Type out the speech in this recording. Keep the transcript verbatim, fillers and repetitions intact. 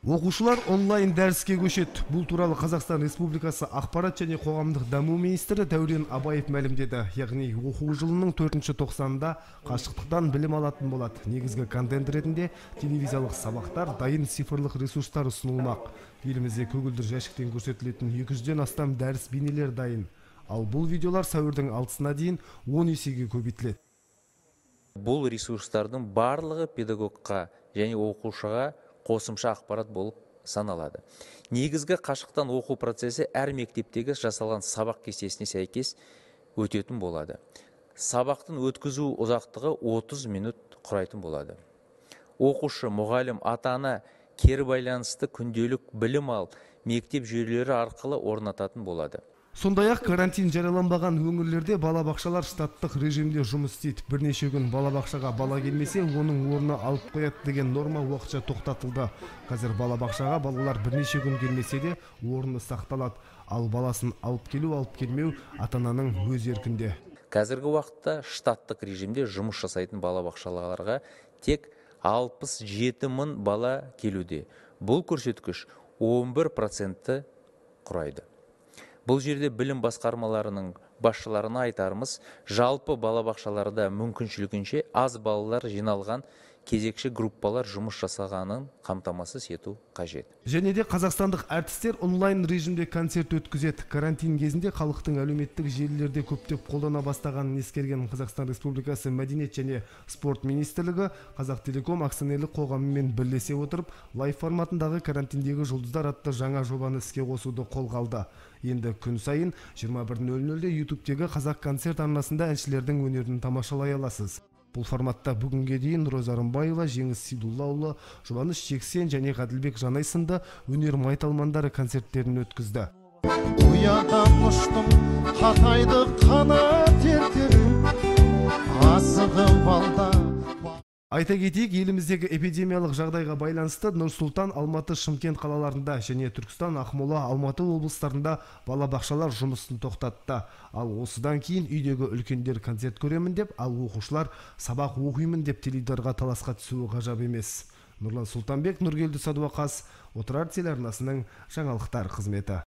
Оқушылар онлайн дәріске көшеді. Бұл туралы Қазақстан Республикасы ақпарат және қоғамдық даму министрі Дәурен Абаев мәлімдеді. Яғни оқу жылының төртінші тоқсанында қашықтықтан білім алатын болады. Негізгі контент ретінде телевизиялық сабақтар, дайын цифрлық ресурстар ұсынылмақ. Елімізде көгілдір жәшіктен көрсетілетін екі жүзден астам дәріс бейнелер дайын. Ал бұл видеолар сәуірдің алтысына дейін он есеге көбейтіледі. Бұл ресурстардың барлығы педагогқа және оқушыға қосымша ақпарат болып саналады. Негізгі қашықтан оқу процесі әр мектептегі жасалған сабақ кестесіне сәйкес өтетін болады. Сабақтың өткізу ұзақтығы отыз минут құрайтын болады. Оқушы, мұғалім, ата-ана кері байланысты күнделік білім ал мектеп жүйелері арқылы орнататын болады. Сондай-ақ карантин жарияланбаған өңірлерде балабақшалар штаттық режимде жұмыс істейді. Бірнеше күн балабақшаға бала келмесе, оның орнына алып қояды деген норма уақытша тоқтатылды. Қазір балабақшаға балалар бірнеше күн келмесе де орны сақталады. Ал баласын алып келу, алып келмеу ата-ананың өз еркінде. Қазіргі уақытта штаттық режимде жұмыс жасайтын балабақшаларға тек алпыс жеті мың бала келуде. Бұл көрсеткіш он бір процентті құрайды. Бұл жерде білім басқармаларының басшыларына айтарымыз, жалпы балабақшаларда мүмкіншілігінше аз балалар жиналған кезекші группалар жұмыс жасағанын қамтамасыз ету қажет. Және де қазақстандық әртістер онлайн режимде концерт өткізеді. Карантин кезінде халықтың әлеуметтік желілерде көптеп қолдана бастағанын ескерген Қазақстан Республикасы Мәдениет және спорт министрлігі Қазақтелеком акционерлік қоғамымен бірлесе отырып, лайв форматындағы карантиндегі жұлдыздар атты жаңа жобаны іске қосуды қолға алды. Енді күн сайын жиырма бір нөл нөлде ютубтегі қазақ концерт арнасында әншілердің өнерін тамашалай аласыз. Бұл форматта бүгінге дейін Роза Рымбаева, Жеңіс Сейдуллаұлы, Жұбаныш Жексен және Ғаділбек Жанай сынды өнер майталмандары концерттерін өткізді. Ұядан ұштым, қатайды қанат ертеріп, асығып алда. Айта кетейік, еліміздегі эпидемиялық жағдайға байланысты Нұр-Сұлтан, Алматы, Шымкент қалаларында және Түркістан, Ақмола, Алматы облыстарында балабақшалар жұмысын тоқтатты. Ал осыдан кейін үйдегі үлкендер концерт көремін деп, ал оқушылар сабақ оқимын деп теледидарға таласқа түсуі ғажап емес. Нұрлан Сұлтанбек, Нұргелді Садуақас, Отырар телеарнасының жаңалықтар қызметі.